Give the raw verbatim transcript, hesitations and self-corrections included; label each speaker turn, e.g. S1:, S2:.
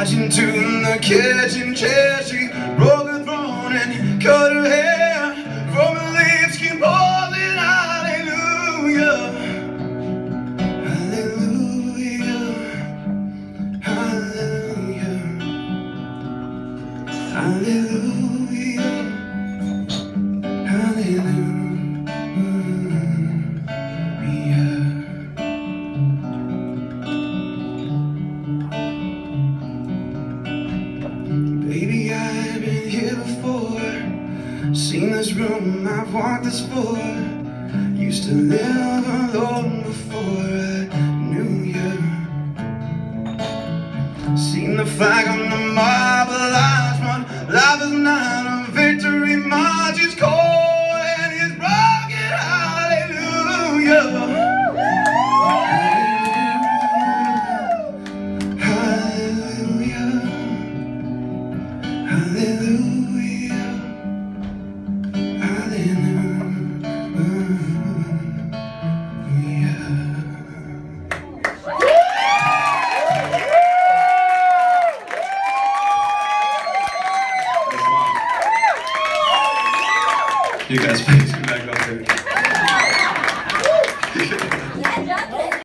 S1: marching to the kitchen chair. She broke her throne and cut her hair. From her lips came pausing hallelujah, hallelujah, hallelujah, hallelujah, hallelujah. Baby, I've been here before, seen this room, I've walked this floor. Used to live alone before I knew you. Seen the flag on the marble arch, but life is not a victory march. It's cold and it's broken, hallelujah. Hallelujah, hallelujah. You guys.